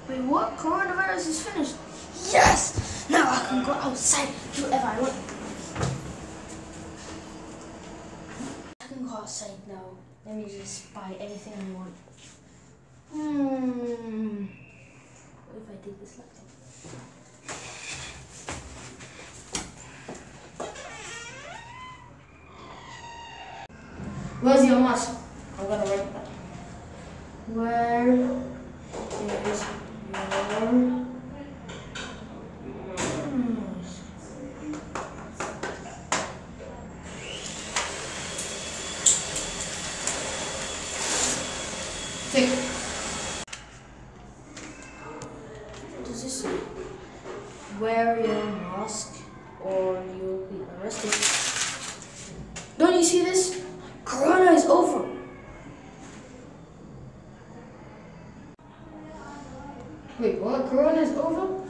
Wait, what? Coronavirus is finished. Yes! Now I can go outside, do whatever I want. I can go outside now. Let me just buy anything I want. What if I take this laptop? Where's your mask? I'm gonna write that. Where is your mask? Take it. What does this say? Wear your mask or you'll be arrested. Don't you see this? Corona is over. Wait, what? Corona is over?